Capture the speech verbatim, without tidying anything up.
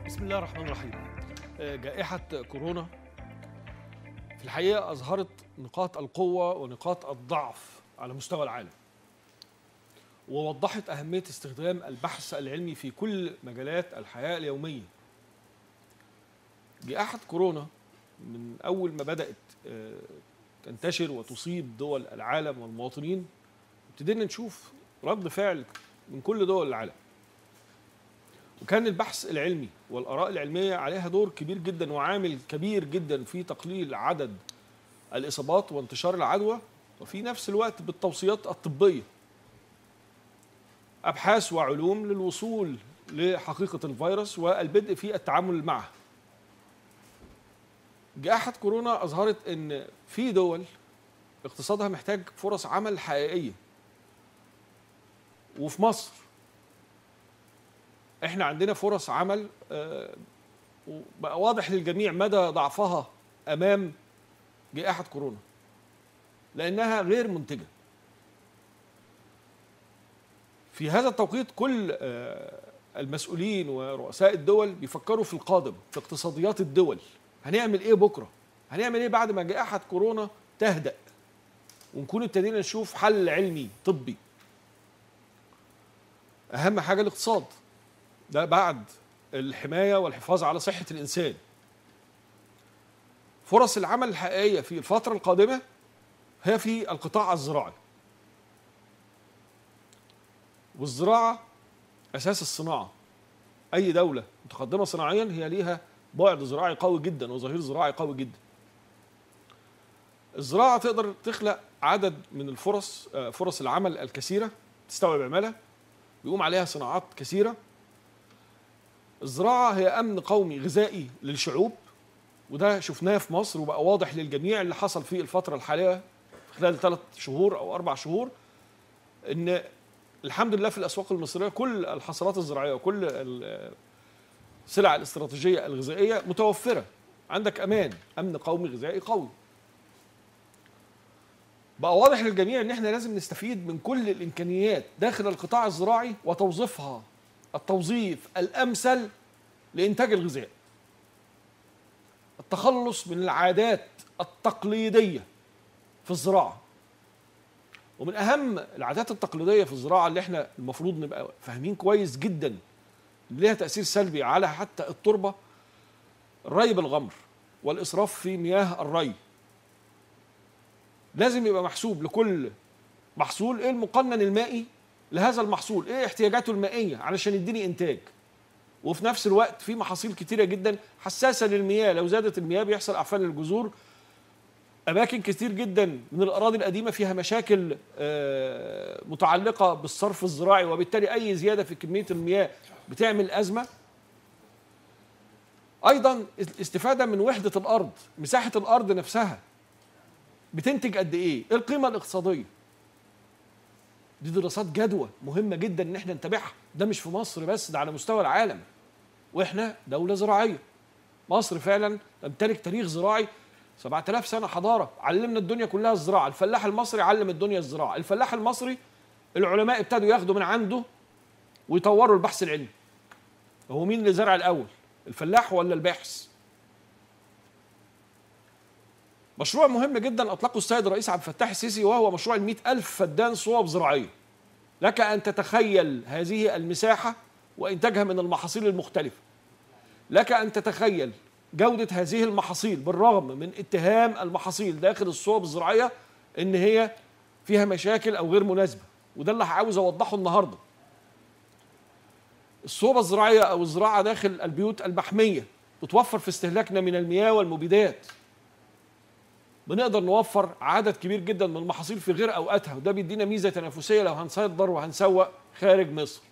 بسم الله الرحمن الرحيم. جائحة كورونا في الحقيقة أظهرت نقاط القوة ونقاط الضعف على مستوى العالم، ووضحت أهمية استخدام البحث العلمي في كل مجالات الحياة اليومية. جائحة كورونا من أول ما بدأت تنتشر وتصيب دول العالم والمواطنين ابتدينا نشوف رد فعل من كل دول العالم، وكان البحث العلمي والآراء العلمية عليها دور كبير جدا وعامل كبير جدا في تقليل عدد الإصابات وانتشار العدوى، وفي نفس الوقت بالتوصيات الطبية أبحاث وعلوم للوصول لحقيقة الفيروس والبدء في التعامل معه. جائحة كورونا أظهرت أن في دول اقتصادها محتاج فرص عمل حقيقية، وفي مصر احنا عندنا فرص عمل وبقى واضح للجميع مدى ضعفها امام جائحة كورونا لانها غير منتجة. في هذا التوقيت كل المسؤولين ورؤساء الدول بيفكروا في القادم، في اقتصاديات الدول، هنعمل ايه بكرة، هنعمل ايه بعد ما جائحة كورونا تهدأ ونكون ابتدينا نشوف حل علمي طبي. اهم حاجة الاقتصاد، ده بعد الحماية والحفاظ على صحة الإنسان. فرص العمل الحقيقية في الفترة القادمة هي في القطاع الزراعي، والزراعة أساس الصناعة. أي دولة متقدمة صناعيا هي ليها بعد زراعي قوي جدا وظهير زراعي قوي جدا. الزراعة تقدر تخلق عدد من الفرص، فرص العمل الكثيرة، تستوعب عمالة بيقوم عليها صناعات كثيرة. الزراعة هي أمن قومي غذائي للشعوب، وده شفناه في مصر وبقى واضح للجميع اللي حصل في الفترة الحالية خلال ثلاث شهور أو أربع شهور، إن الحمد لله في الأسواق المصرية كل الحصلات الزراعية وكل السلع الاستراتيجية الغذائية متوفرة. عندك أمان، أمن قومي غذائي قوي. بقى واضح للجميع إن إحنا لازم نستفيد من كل الإمكانيات داخل القطاع الزراعي وتوظيفها التوظيف الأمثل لإنتاج الغذاء. التخلص من العادات التقليدية في الزراعة، ومن أهم العادات التقليدية في الزراعة اللي احنا المفروض نبقى فاهمين كويس جدا اللي لها تأثير سلبي على حتى التربة، الري بالغمر والإسراف في مياه الري. لازم يبقى محسوب لكل محصول ايه المقنن المائي لهذا المحصول، ايه احتياجاته المائية علشان يديني انتاج. وفي نفس الوقت في محاصيل كتيرة جدا حساسة للمياه، لو زادت المياه بيحصل اعفان للجذور. اماكن كتير جدا من الاراضي القديمة فيها مشاكل متعلقة بالصرف الزراعي، وبالتالي اي زيادة في كمية المياه بتعمل ازمة. ايضا الاستفادة من وحدة الارض، مساحة الارض نفسها بتنتج قد ايه، ايه القيمة الاقتصادية. دي دراسات جدوى مهمة جدا ان احنا نتابعها، ده مش في مصر بس، ده على مستوى العالم، واحنا دولة زراعية. مصر فعلا تمتلك تاريخ زراعي، سبعة آلاف سنة حضارة، علمنا الدنيا كلها الزراعة. الفلاح المصري علم الدنيا الزراعة. الفلاح المصري العلماء ابتدوا ياخدوا من عنده ويطوروا البحث العلمي. هو مين اللي زرع الأول، الفلاح ولا الباحث؟ مشروع مهم جدا أطلقه السيد الرئيس عبد الفتاح السيسي، وهو مشروع المئة ألف فدان صوب زراعية. لك أن تتخيل هذه المساحة وإنتاجها من المحاصيل المختلفة. لك أن تتخيل جودة هذه المحاصيل بالرغم من اتهام المحاصيل داخل الصوب الزراعية إن هي فيها مشاكل أو غير مناسبة، وده اللي عاوز أوضحه النهاردة. الصوبة الزراعية أو الزراعة داخل البيوت المحمية بتوفر في استهلاكنا من المياه والمبيدات. بنقدر نوفر عدد كبير جدا من المحاصيل في غير اوقاتها، وده بيدينا ميزه تنافسيه لو هنصدر وهنسوق خارج مصر.